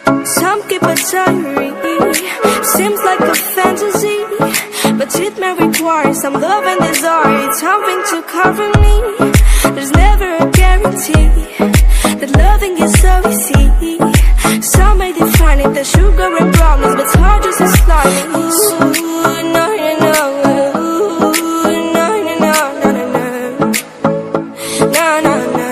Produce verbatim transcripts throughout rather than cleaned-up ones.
Some keep a diary, seems like a fantasy, but it may require some love and desire. It's something to cover me. There's never a guarantee that loving is so easy. Some may define it as sugar and brownies, but it's hard just as slimy. Ooh, no, no, no. Ooh, no, no, no, no, no, no. No, no, no.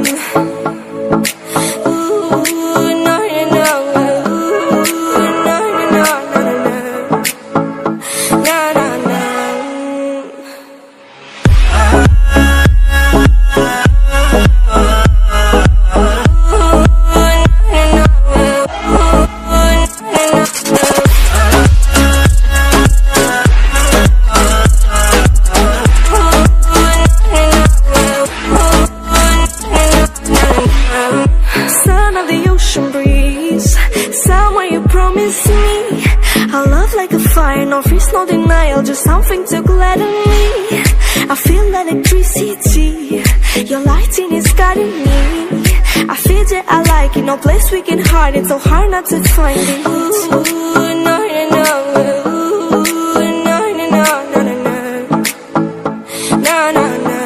Ooh, no, no, no. Ooh, no, no, no, no, no, no. No, no, no. Son of the ocean breeze, somewhere you promised me a love like a fire, no fears, no denial, just something to gladden me. I feel electricity, your lighting is guiding me. I feel that I like it, no place we can hide it, so hard not to find it. Ooh, no, no, no. Ooh, no, no, no, no, no, no. No, no, no.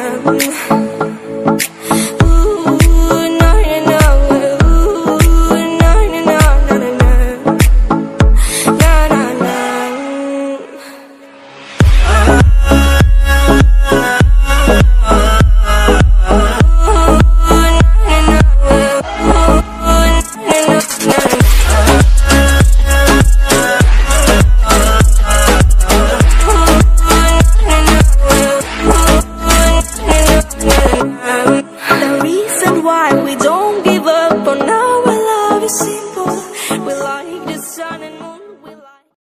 The reason why we don't give up on our love is simple. We like the sun and moon. We